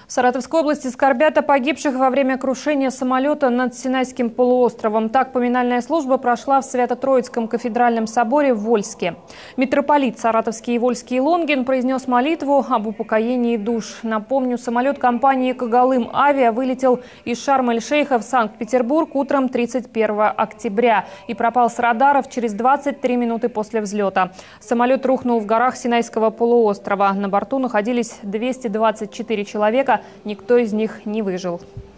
В Саратовской области скорбят о погибших во время крушения самолета над Синайским полуостровом. Так поминальная служба прошла в Свято-Троицком кафедральном соборе в Вольске. Митрополит Саратовский и Вольский Лонгин произнес молитву об упокоении душ. Напомню, самолет компании «Когалым Авиа» вылетел из Шарм-эль-Шейха в Санкт-Петербург утром 31 октября и пропал с радаров через 23 минуты после взлета. Самолет рухнул в горах Синайского полуострова. На борту находились 224 человека. Никто из них не выжил.